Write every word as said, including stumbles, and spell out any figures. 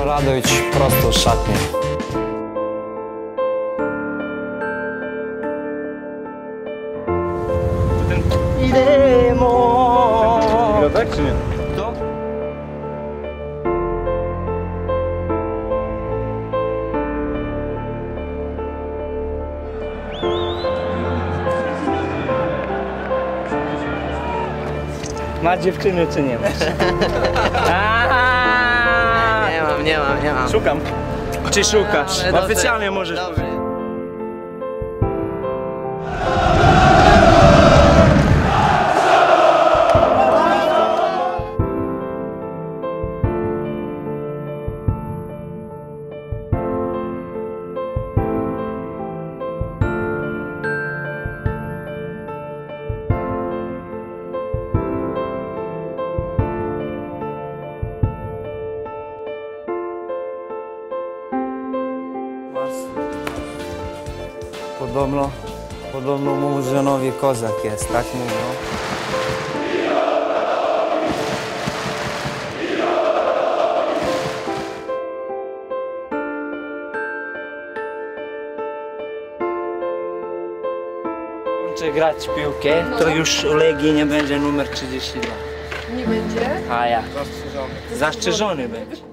Obradović prosto z szatni. Idemo! Gra tak czy nie? To? Ma dziewczyny czy nie masz? Nie mam, nie mam, nie mam. Szukam. Czy szukasz? Ale dobrze, Oficjalnie możesz dobrze. powiedzieć. Podobno, podobno Murzynowi kozak jest, tak mówią. Kończę grać w piłkę, to już u Legii nie będzie numer trzydzieści dwa. Nie będzie? A ja. Zastrzeżony. Zastrzeżony będzie.